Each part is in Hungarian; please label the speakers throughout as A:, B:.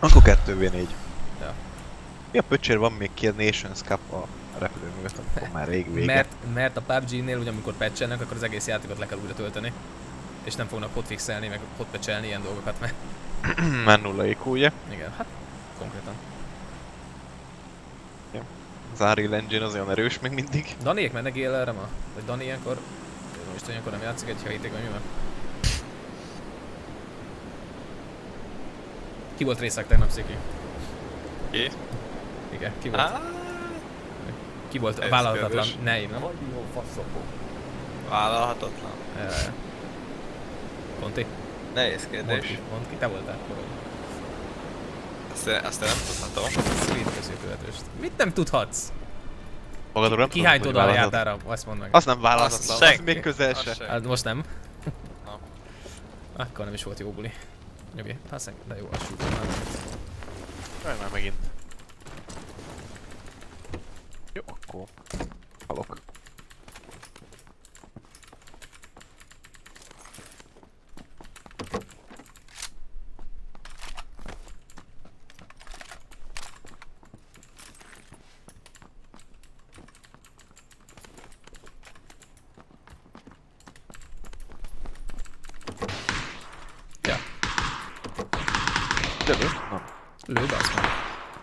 A: Akkor 2v4.
B: Ja.
A: Mi a pöcsér van még ki a Nations Cup a repülő mögött, amikor már rég vége?
B: Mert a PUBG-nél, ugye amikor patchelnek, akkor az egész játékot le kell újra tölteni. És nem fognak hotfixelni, meg hotpatchelni ilyen dolgokat, mert...
A: Már 0 IQ, ugye?
B: Igen, hát konkrétan.
A: Ja. Az Unreal Engine az olyan erős még mindig.
B: Daniék mennek élelre ma? Vagy Dani ilyenkor... Most ilyenkor nem játszik egy hétig, vagy mi van? Ki volt részek tegnap, Sziki?
C: Ki?
B: Igen, ki volt? Ki volt a vállalhatatlan neim, nem?
C: Vállalhatatlan?
B: Ja. Conti?
C: Nehéz kérdés.
B: Mondd ki, te voltál.
C: Azt én nem tudhatom.
B: Screen középületőst. Mit nem tudhatsz?
A: Magadról nem
B: Ki hányt
A: tudom,
B: oda a
A: hogy
B: játára? Azt mondd meg.
A: Az nem vállalhatatlan, az
C: senki.
A: még közel se.
B: Hát most nem.
C: Na.
B: Akkor nem is volt jó buli. Nyugi, hát de jó, azt súlyom már.
A: Jaj, már megint. Jó, akkor halok.
B: Ja,
A: Lövő? Nem.
B: lőd azt meg.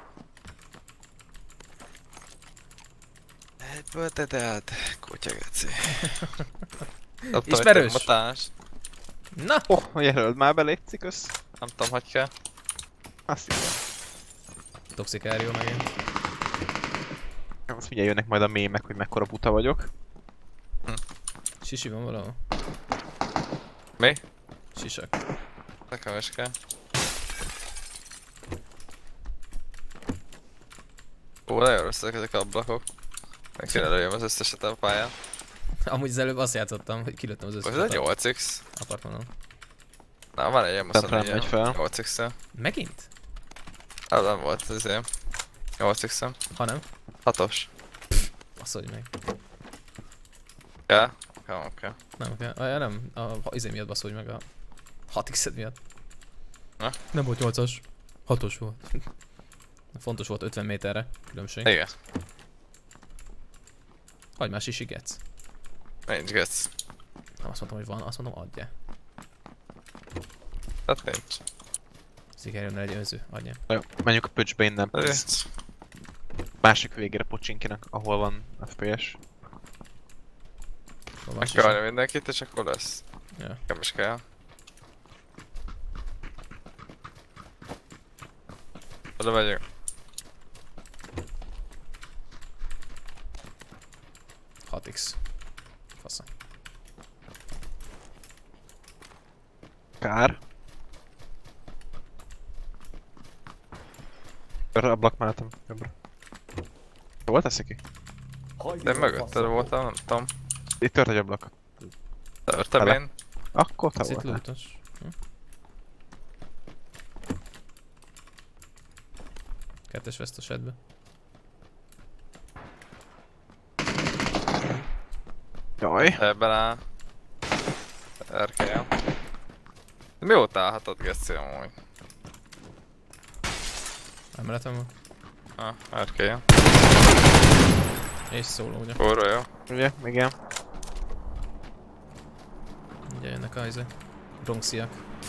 C: Egyből te tehet, kutyageci.
B: Ismerős?
C: Motást.
B: Na!
A: Oh, jelöld már be, létszik kösz.
C: Nem tudom, hogy kell.
A: Azt igen.
B: Toxikárió megint.
A: Azt mindjárt jönnek majd a mémek, hogy mekkora buta vagyok.
B: Sisi van valahol?
C: Mi?
B: Sisak.
C: Nekem is kell. Ó, nagyon rosszak ezek a ablakok. Meg kéne lőjem az összeset a pályán.
B: Amúgy az előbb azt játszottam, hogy kilőttem az összes
C: Ez egy 8x.
B: apartmanon.
C: Na, van egy ilyen
A: Nem megy fel.
C: 8x-el.
B: Megint?
C: Hát nem volt ez ilyen. 8x-em.
B: Ha nem,
C: 6-os.
B: basszolj meg.
C: Kell? Kell.
B: Nem kell. Nem, a izé miatt basszolj meg a 6x miatt.
C: Na?
B: Nem volt 8-as. 6-os volt. Fontos volt 50 méterre különbség.
C: Igen.
B: Hagyd már Sisi getsz.
C: Nincs gec.
B: Nem azt mondtam, hogy van, azt mondom adja.
C: Tehát nincs.
B: Sikerülne egy önző, adja.
A: Na jó, menjünk a pöcsbe innen.
C: Ez
A: Másik végére pocsinkinak, ahol van FPS.
B: Hol van
C: meg
B: Sisi?
C: kell adni mindenkit, és akkor lesz.
B: Ja.
C: Nekem is kell. Oda megyünk.
B: X. Fasza.
A: Kár. Arra ablak mellettem, jobbra. Hol teszik ki?
C: De mögötted voltam, nem tudom.
A: Itt tört egy ablak.
C: Törtem
A: Hele.
C: én.
A: Akkor te
B: Ez itt
A: voltál.
B: lootos. Kettes vesztesedbe.
A: Jaj.
C: Ebben áll. Erkelyen. De mióta állhatod, Geci, amúgy?
B: Emeletem van.
C: Erkelyen.
B: És szóló, ugye?
C: Kurva jó.
A: Ugye? Igen.
B: Ugye jönnek a izé. Bronxiak.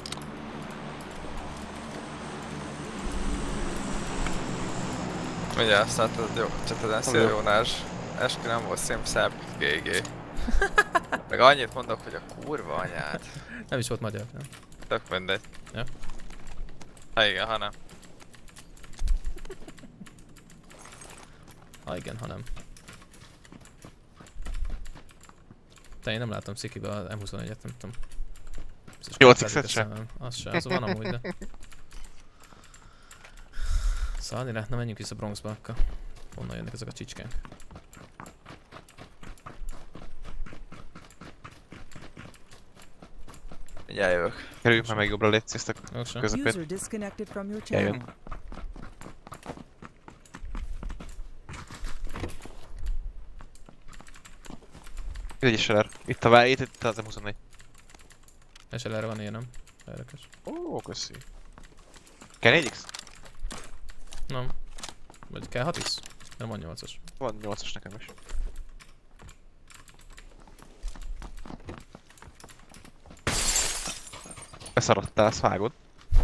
C: Mindjárt azt látod, jó, csatadán szél Jónás. Eskü nem volt szép GG. Meg annyit mondok, hogy a kurva anyád.
B: Nem is volt magyar, nem?
C: Tök mindegy.
B: Ja.
C: Ha igen, ha nem.
B: Ha igen, ha nem. Te én nem láttam Szikibe a M21-et, nem tudom. Biztos
A: 8x-et se?
B: Az se, az van amúgy, de... Szalni lehet, na menjünk vissza Bronxba akkor. Honnan jönnek ezek a csicskák?
C: Mindjárt jövök.
A: Kerüljük már meg jobbra, légy
B: Jó se.
A: közepét.
D: User disconnected from your channel.
A: Eljön. Itt egy SLR. Itt a vár, itt az M24.
B: SLR van ilyen, nem? Érdekes.
A: Ó, köszi. Kell 4x?
B: Nem. Vagy kell 6x? Nem van 8-as.
A: Van 8-as nekem is. Beszaradtál, azt vágod.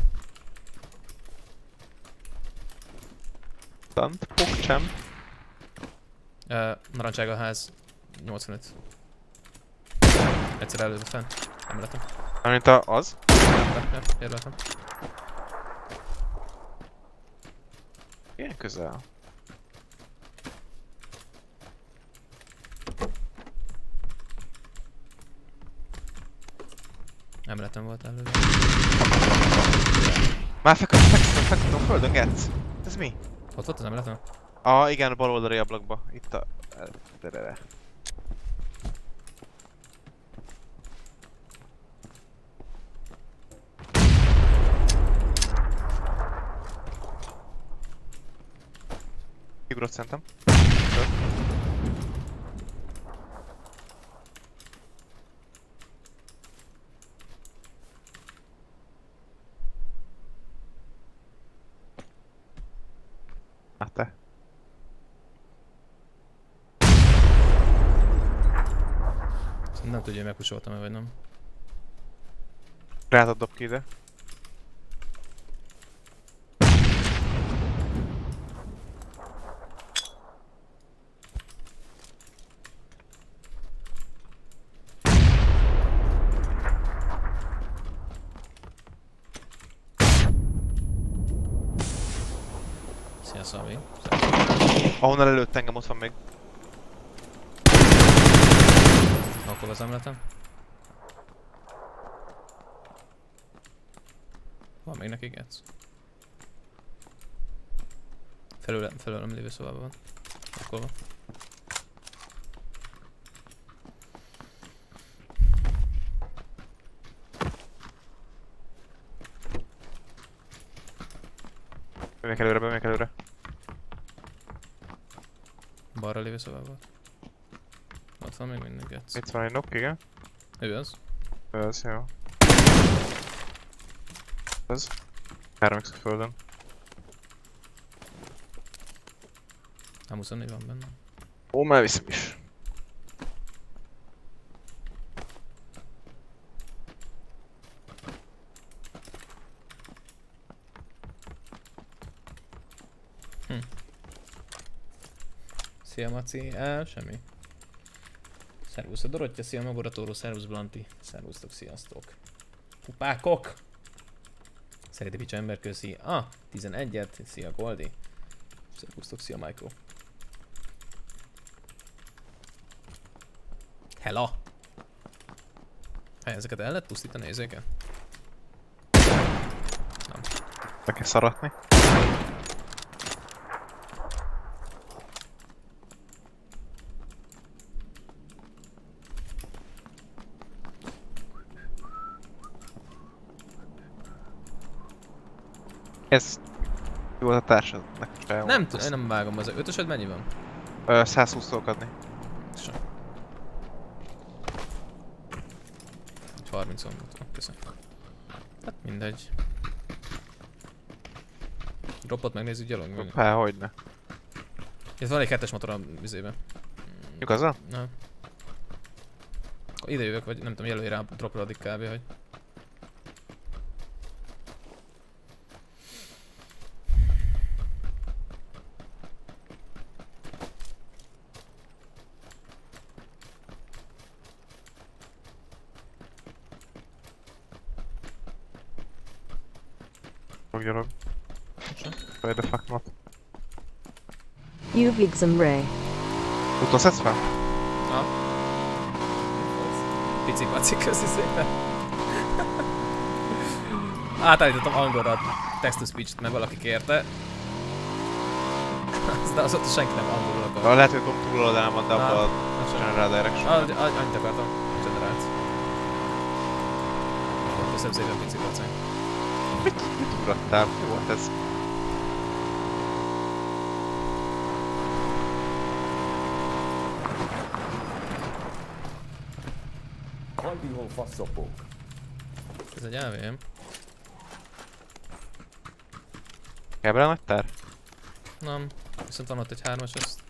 A: Tant, pokcsem.
B: Narancsága ház 85. Egyszer előbb fenn. Emeletem.
A: Amint az.
B: Érveltem.
A: Ilyen közel.
B: Emeletem volt előbb.
A: Már feküdtem a földön, Getsz. Ez mi?
B: Ott volt az emeletem?
A: Igen, a bal oldali ablakba. Itt a... Figurot szerintem. Hát te.
B: Nem tudja, hogy megpusoltam-e vagy nem.
A: Rád dob ki ide.
B: Szia Szabi.
A: Ahonnan előtt engem, ott van még.
B: Akkor az emeletem. Van még neki Getsz. Felőlem lévő szobában van. Akkor van.
A: Bemegyek előre.
B: Balra lévő szobában. Ott van még mindig Getsz.
A: Itt van egy nok, igen.
B: Ő az.
A: Ez jó. Ez. 3x a földön.
B: Nem 24 van benne.
A: Ó, már viszem is.
B: Szia Maci, semmi. Szervusz a Dorottya, szia Magoratóró, szervusz Blanti. Szervusztok, sziasztok. Pupákok! Szereti Picsa ember köszi. 11-et, szia Goldi. Szervusztok, szia Michael. Hella! Ezeket el lehet pusztítani, ezeket? Nem.
A: Be kell szaratni. Ez... Mi volt a társadnak?
B: Nem tudom, én nem vágom, az 5-ösöd mennyi van?
A: 120 tudok adni.
B: Sem. 30 on köszönöm. Hát mindegy. Dropot megnézzük gyalog?
A: Hát, hogyne.
B: Ez van egy 2-es motor a vizében.
A: Igazán?
B: Na. Ide jövök, vagy nem tudom, jelölj rá a dropra addig kb. Hogy...
A: Gyalog. Why the fuck not?
D: You've some ray.
A: Utolszedsz fel?
B: Na. Pici-paci, köszi szépen. Átállítottam angolra a text-to-speech-t, mert valaki kérte. De azóta senki nem angolul akar.
A: Lehet, hogy tudom túl oldalán van, de abban a General Direction.
B: Annyit akartam. Generált. Köszönöm szépen, pici-paci.
A: Mit ugrattál? Mi volt ez?
B: Ez egy AVM.
A: Kell bele nagy tár?
B: Nem. Viszont van ott egy 3-as, ezt.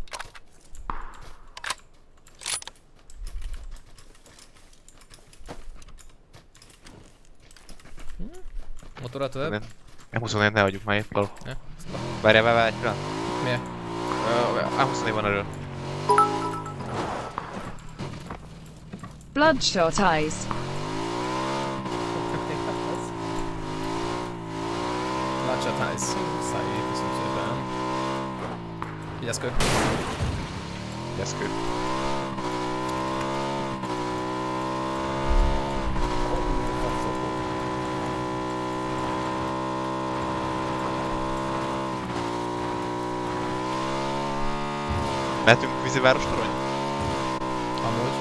B: Motorat több?
A: M24 ne hagyjuk már itt való.
B: Ja.
A: Várjál, egy pillanat.
B: Miért?
A: M24 van erről.
D: Bloodshot eyes.
B: Bloodshot eyes. Szállj, köszönöm szépen. Vigyázz,
A: Jeszkő. Mehetünk víziváros torony?
B: Amúgy.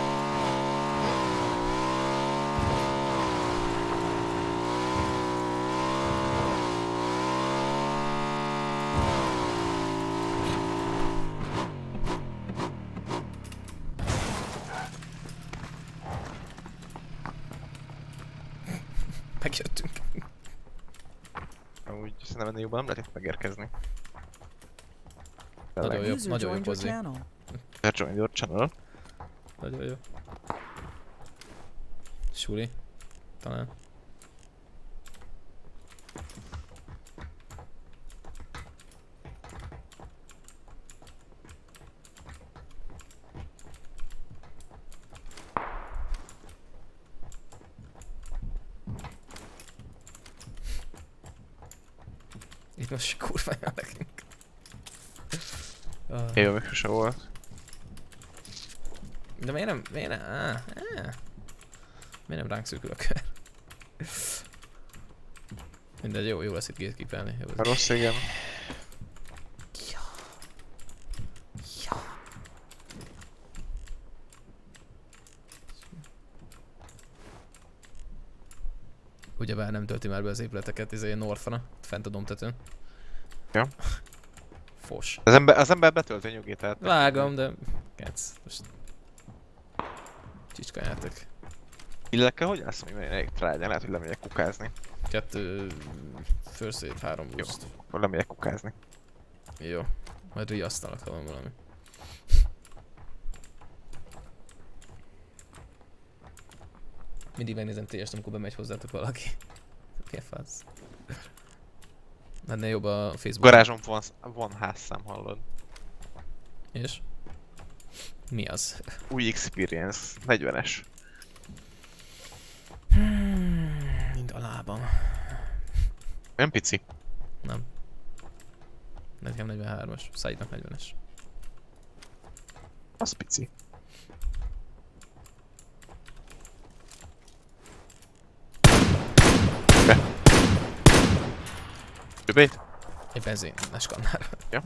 B: Megjöttünk.
A: Úgy szerintem ennél jobban nem lehet itt megérkezni.
B: Nagyon jó,
D: User
B: nagyon jó
D: joined your
B: pozzi.
D: channel.
A: Join your channel.
B: Nagyon jó. Suli. Talán. Itt most kurva jön nekünk.
A: Jó, még sose volt.
B: De miért nem, miért nem ránk szűkül a kör? Mindegy, jó lesz itt gatekeepelni.
A: Rossz, igen. Ugyebár nem tölti már be az épületeket, ez egy Northra, fent a domtetőn. Ja.
B: Fos.
A: Az ember betöltő nyugi, tehát...
B: Vágom, de... Kec, most... Csicskanyátok.
A: Illekkel hogy állsz, hogy elég trágyan, lehet, hogy lemegyek kukázni.
B: 2... First aid, 3 boost.
A: Jó, akkor lemegyek kukázni.
B: Jó. Majd riasztalak, ha van valami. Mindig megnézem TS-t, amikor bemegy hozzátok valaki. Milyen fasz. Ennél jobb a Facebook.
A: Garázson van házszám, hallod?
B: És? Mi az?
A: Új Experience, 40-es.
B: Mind a lábam.
A: Nem pici.
B: Nem. Nekem 43-as, Saidnak 40-es.
A: Az pici. Többét?
B: Egy benzines kannára.
A: Ja.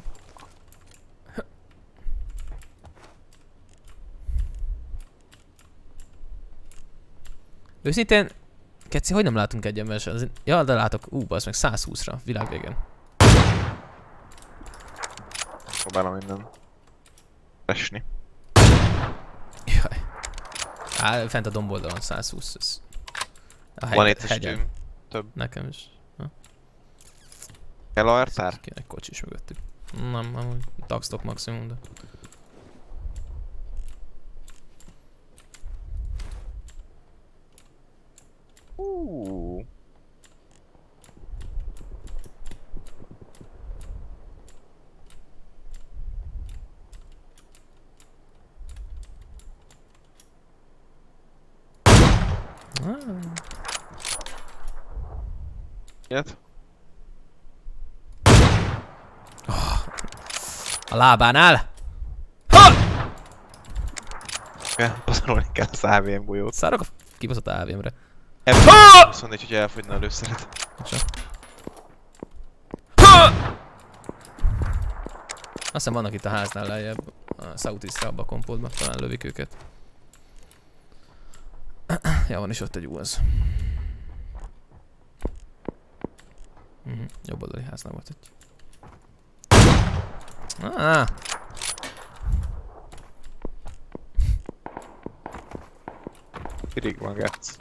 B: Őszintén, Keci, hogy nem látunk egy embersen? Ja, de látok, bassz meg 120-ra, világ végén.
A: Próbálom minden. Esni.
B: Jaj. Á, fent a domboldalon 120, ez... A
A: Van itt
B: hegyen.
A: estünk. Több.
B: Nekem is.
A: Kell a artár?
B: Kéne egy kocsi is mögöttük. Nem, amúgy taxtok maximum, de...
A: Ilyet?
B: A lábánál! Ha!
A: Pazarolni kell az AVM golyót.
B: Szárok a kibaszott AVM-re.
A: Ebből 24, hogyha elfogyna előszeret.
B: Azt hiszem vannak itt a háznál lejjebb, a Southeast-re, abba a kompódba, talán lövik őket. Ja, van is ott egy UAZ. Jobb oldali háznál volt egy.
A: Irig van, Gatz.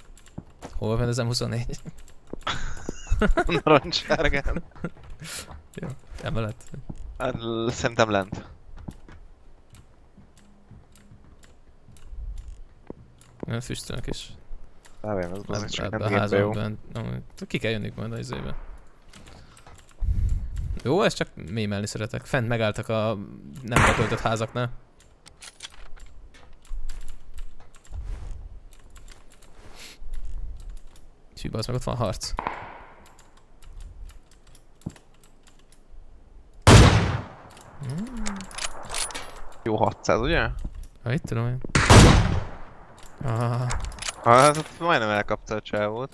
B: Hol van az M24?
A: Narancssárgán. Jó, emelet.
D: Hát, szerintem lent.
A: Nem füstölnek is.
D: Elvém, az bazeg csak
A: Ebbe
D: nem
A: a
D: igénybe jó.
A: házban ki kell jönnünk majd az izébe. Jó, ezt csak mémelni szeretek. Fent megálltak a nem betöltött házaknál. Hű, az meg ott van harc.
D: Jó 600, ugye?
A: Ha, itt tudom én. Ah,
D: Hát ott majdnem elkapta a csávót.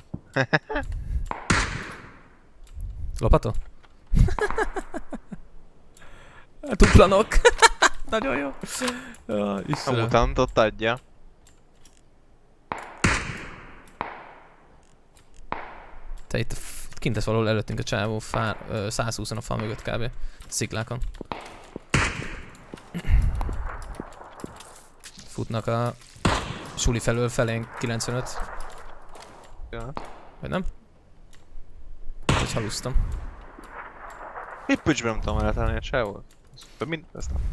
A: lopato? Tuplanok! Nagyon jó. Ja,
D: A
A: Istenem.
D: mutantot adja.
A: Te itt kint lesz valahol előttünk a csávó, 120-on a fal mögött kb. Sziklákon. Futnak a suli felől felénk 95.
D: Ja.
A: Vagy nem? Hogy halusztam.
D: Épp pücsben nem tudom eltalálni a csávót. Több mint ezt nem.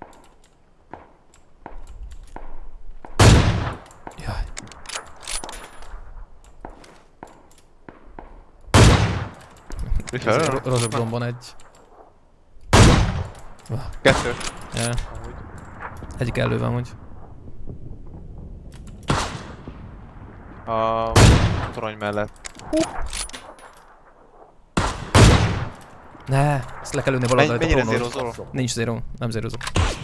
A: Jaj.
D: Mi fel?
A: Rozsok dombon egy.
D: Kettő.
A: Ja.
D: Amúgy.
A: Egyik elő van, hogy.
D: A torony mellett.
A: Ne, ezt le kell lőni valahol rajta
D: Mennyire
A: prónol.
D: zérozol?
A: Nincs zéró, nem zérozok.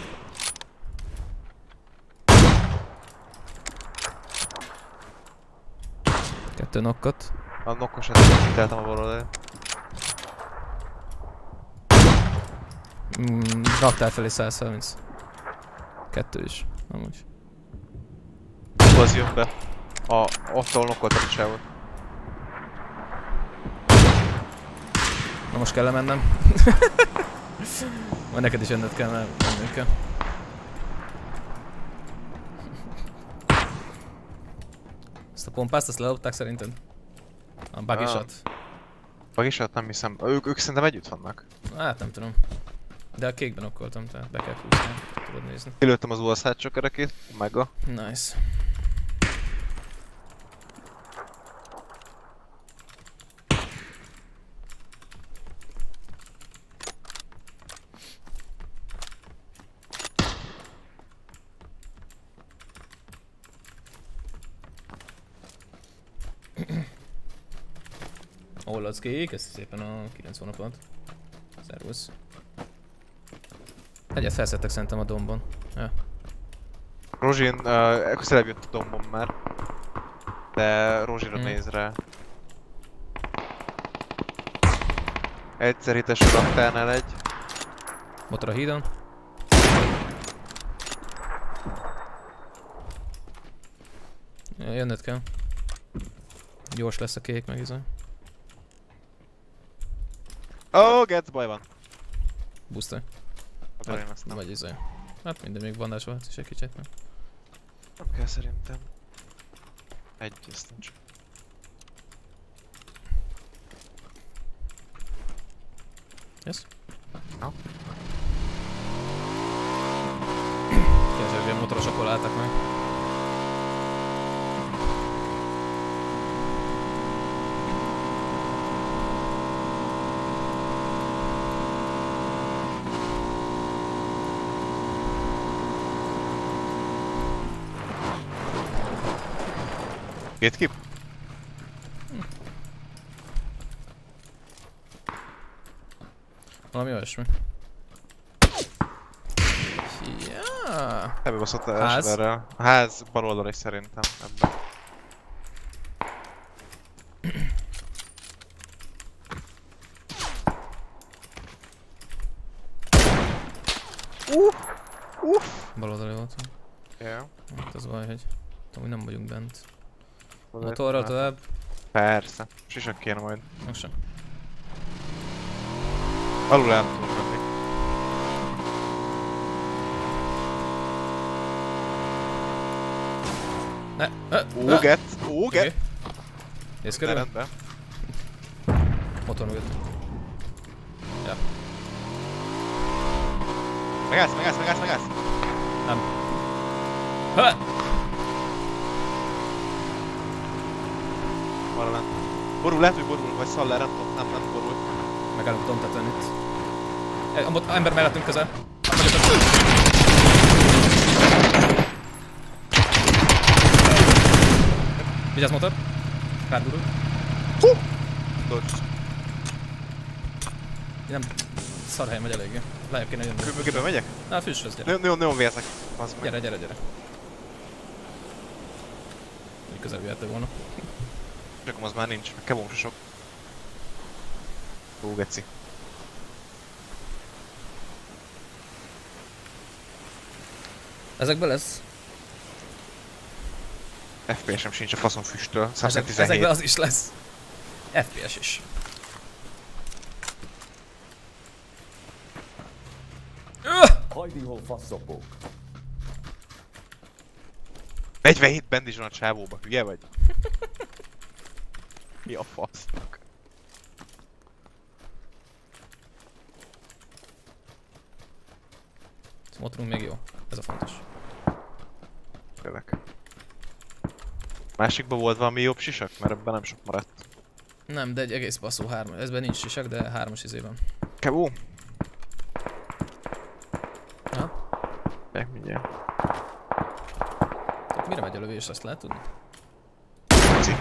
A: Kettő nokkot.
D: A nokkosat kiteltem a baloldalt.
A: Raktár felé 130. Kettő is, amúgy.
D: Az jön be. Ott ahol nokkoltam a csávót.
A: Na most kell mennem. Majd neked is jönnöd kell, mert mennünk kell. Ezt a pompást, azt lelopták szerinted? A buggy shot?
D: Bagisat nem hiszem. Ők szerintem együtt vannak.
A: Hát nem tudom. De a kékben okkoltam, tehát be kell húzni, tudod nézni.
D: Kilőttem az USH csökerekét, Omega.
A: Nice. Ollackék, ezt szépen a 9 hónapot. Szervusz. Egyet felszettek szerintem a dombon. Ja.
D: Rozsin, közelebb jött a dombom már. De Rozsira néz rá. Egyszer hites a raktárnál egy.
A: Motor a hídon. Ja, jönnöd kell. Gyors lesz a kék meg izé.
D: Getsz, baj van.
A: Boostolj.
D: Hát, én ezt nem.
A: Vagy izé. Hát minden még bandás volt is egy kicsit, nem?
D: Nem kell szerintem. Egy, ezt nincs.
A: Yes?
D: Ja.
A: Kérdés, hogy a motorosok hol álltak meg.
D: Gatekeep?
B: Valami olyasmi. Ja.
D: Elbebaszott a
B: Ház?
D: elsőrrel. A ház bal oldal is szerintem ebben.
B: Baloldali voltam.
D: Ja.
B: Hát az baj, hogy tudom, nem vagyunk bent.
D: Oda
B: Motorral
D: itt
B: tovább.
D: Persze. Sisak kéne majd.
B: Most sem.
D: Alul el tudunk menni. Óget! Óget!
B: Nézd
D: De
B: körül.
D: rendben.
B: Motor mögött. Ja.
D: Megállsz.
B: Nem. Ha!
D: Arra lent. Borul, lehet, hogy borul, vagy Szaller, nem tudom, nem borul.
B: Megállunk Tomtetőn itt. Ember mellettünk közel. Vigyázz motor. Rágurul.
D: Dodge.
B: Nem. Szar helyen vagy eléggé. Lejjebb kéne jönni.
D: Mögéből megyek?
B: Na, füsthöz gyere.
D: Nagyon vérzek. Az meg.
B: Gyere. Még közel jöhető volna.
D: Csak az már nincs, meg kevóm se sok. Hú, geci.
B: Ezekből lesz.
D: FPS-em sincs a faszom füsttől. 117.
B: Ezekből az is lesz. FPS is.
E: Hajdi-hol faszopok.
D: 47 bendis van a csávóba, hülye vagy? Mi a fasznak?
B: A motorunk még jó. Ez a fontos.
D: Kövek. Másikban volt valami jobb sisak? Mert ebben nem sok maradt.
B: Nem, de egy egész passzó 3. Ezben nincs sisak, de 3-as izében.
D: Kevó?
B: Ha?
D: Meg mindjárt.
B: Tehát mire megy a lövés, azt lehet tudni?
D: Ci.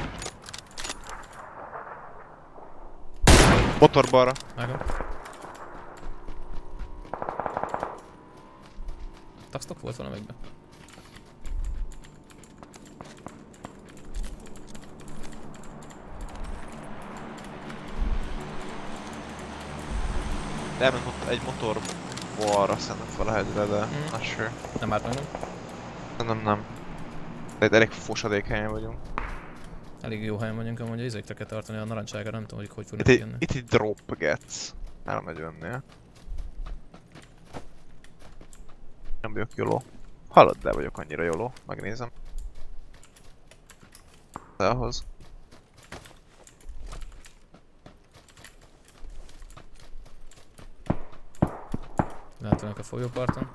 D: Motor balra.
B: Vágom. Taxtok volt valamelyikben?
D: Elment egy motor balra, szerintem fel a hegyre, de not sure.
B: Nem árt meg, nem?
D: Szerintem nem. De egy elég fosadék helyen vagyunk.
B: Elég jó helyen vagyunk, amúgy a izékre kell tartani a narancságra, nem tudom, hogy fognak
D: Itt
B: jönni.
D: egy drop getsz. Elmegy önnél. Nem vagyok jóló. Hallod, de vagyok annyira jóló. Megnézem. De ahhoz.
B: Látanak a folyóparton.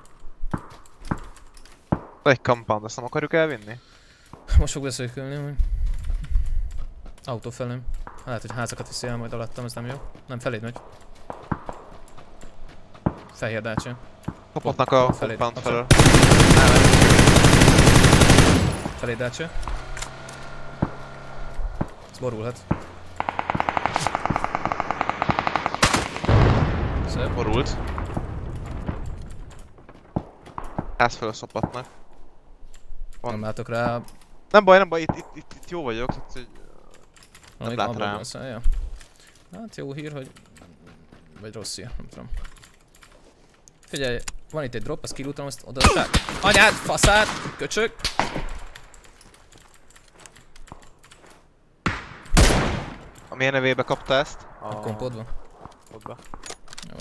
D: Egy compound, azt nem akarjuk elvinni?
B: Most fog beszélkülni, hogy... Autó felém. Lehet, hogy házakat viszi el majd alattam, ez nem jó. Nem, feléd megy. Fehér Dacia.
D: Kapatnak a
B: Feléd,
D: compound felől.
B: Feléd Dacia. Ez borulhat. Szép.
D: Borult. Ház felől szopatnak. Van.
B: Nem látok rá.
D: Nem baj, itt jó vagyok, tehát hogy...
B: Amíg
D: lát
B: abból
D: rám.
B: van szája. Hát jó hír, hogy... Vagy rossz hír, nem tudom. Figyelj, van itt egy drop, azt kilútom, azt odaadták. Anyád, faszát, köcsög!
D: A milyen nevébe kapta ezt?
B: A kompodban.
D: Kompodba.
B: Jó.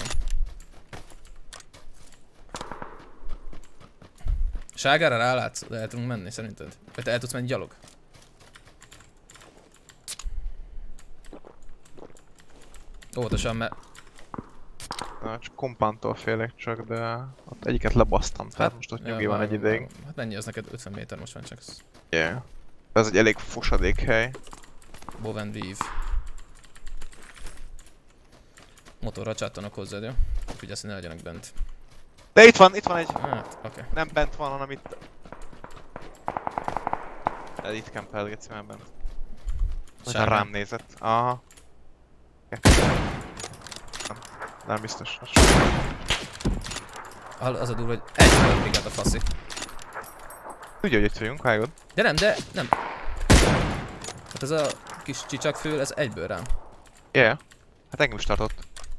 B: Ságára rálátsz, de el tudunk menni szerinted? Vagy te el tudsz menni gyalog? Óvatosan, mert...
D: Na, csak kompántól félek csak, de... Ott egyiket lebasztam, tehát most ott nyugi van egy ideig.
B: Hát mennyi az neked? 50 méter most van csak.
D: Yeah. Ez egy elég fosadék hely.
B: Boven Weave. Motorra csattanok hozzád, jó? Figyelsz, hogy ne legyenek bent.
D: De itt van egy.
B: Hát, oké.
D: Nem bent van, hanem itt. Ez itt kempelgetsz már bent. Hogyha
B: Sárga.
D: rám nézett. Aha. Nem biztos.
B: Az a durva, hogy egy brigád a faszi.
D: Tudja, hogy itt vagyunk, vágod?
B: De nem. Hát ez a kis csicsakfül, ez egyből rám.
D: Yeah. Hát engem is tartott.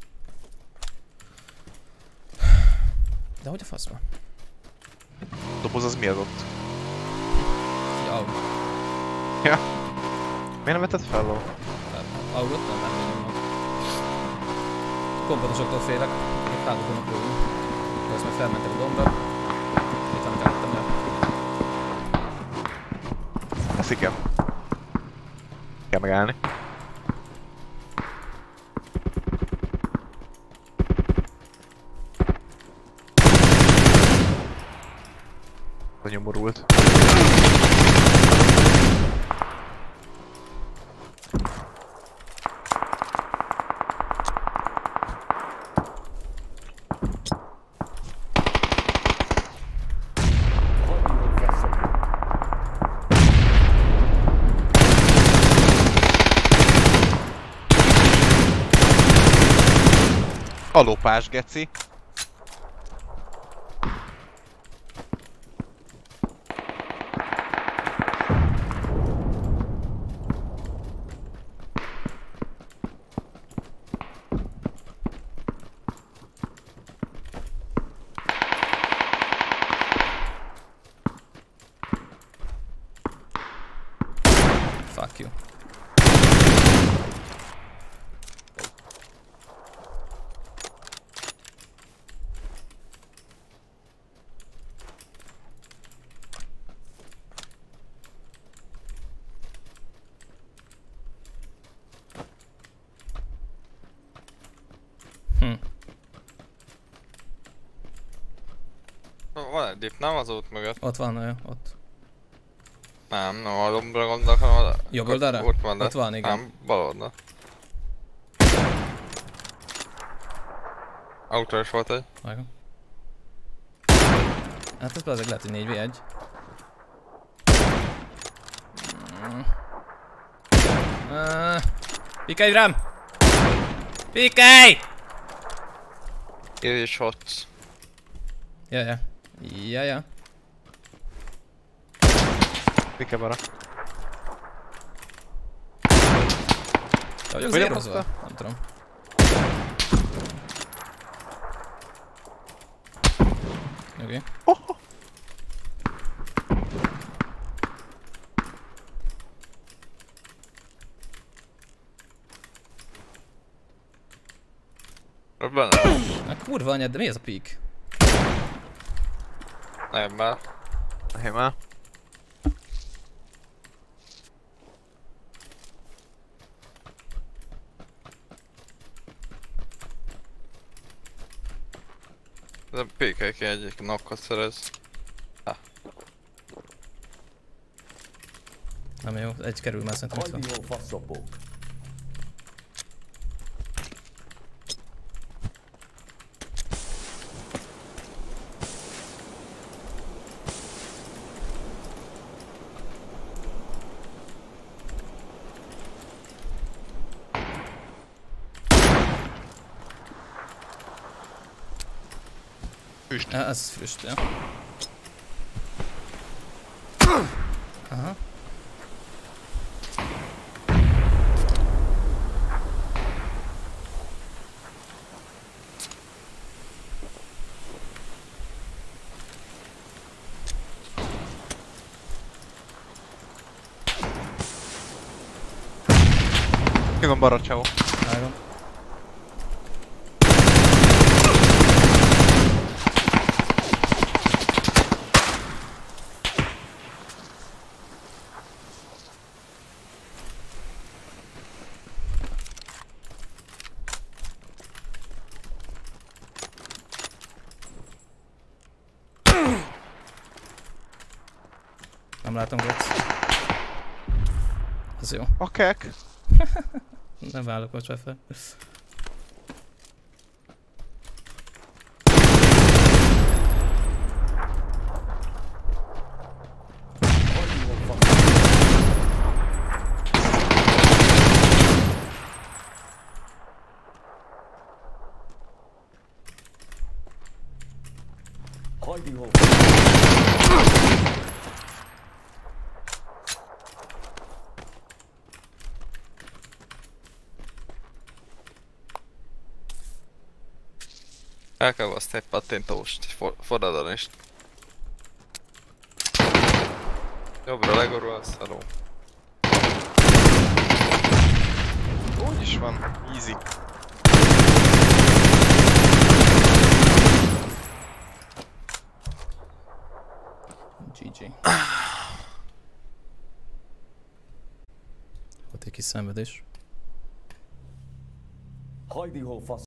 B: De hogy a faszba?
D: A doboz az mi az ott?
B: Aug.
D: Ja. Miért nem vetted fel, ló?
B: Augottam? Nem megyünk mag. A komponensoktól félek, még hátul fognak lőni. Azt meg felmentek a dombra. Itt van előttem el.
D: Ezt igen. Kell megállni. nyomorult.
E: Hajdival faszapok.
D: A lopás, geci.
A: Fuck you.
C: Van egy dip, nem az út mögött?
A: Ott van, ott.
C: Nem, nem a lombra gondolok, hanem a...
A: Jobb oldalra?
C: Ott van, de...
A: Ott van, igen.
C: Nem, bal oldal. Autós volt egy.
A: Vágom. Hát ez azért lehet, hogy 4v1. Pikelj rám! Pikelj!
C: És ott.
A: Jaja. Jaja.
D: Mike bara.
A: De vagyok
D: Hogy
A: zérozva?
D: nem
A: Nem tudom. Oké.
C: Benne.
A: Na kurva anyád, de mi ez a peak?
C: Nem már.
D: Hé már.
C: Ez a PKK egyik knockot szerez.
A: Nem jó, egy kerül már szerintem itt van.
E: Hajdival faszapok.
A: Ja, ez früst, ja. Aha.
D: Mi van balra, csávó?
A: Vágom. Nem látom, Götz. Ez jó.
D: A kek.
A: Nem válok most fel.
E: Hajdival faszapok. Hajdival faszapok.
C: El kell baszni egy pattintóst, egy forradalist. Jobbra legorolsz, hello.
D: Úgy is van. Easy.
A: GG. Volt egy kis szenvedés.
E: Hajdival faszapok.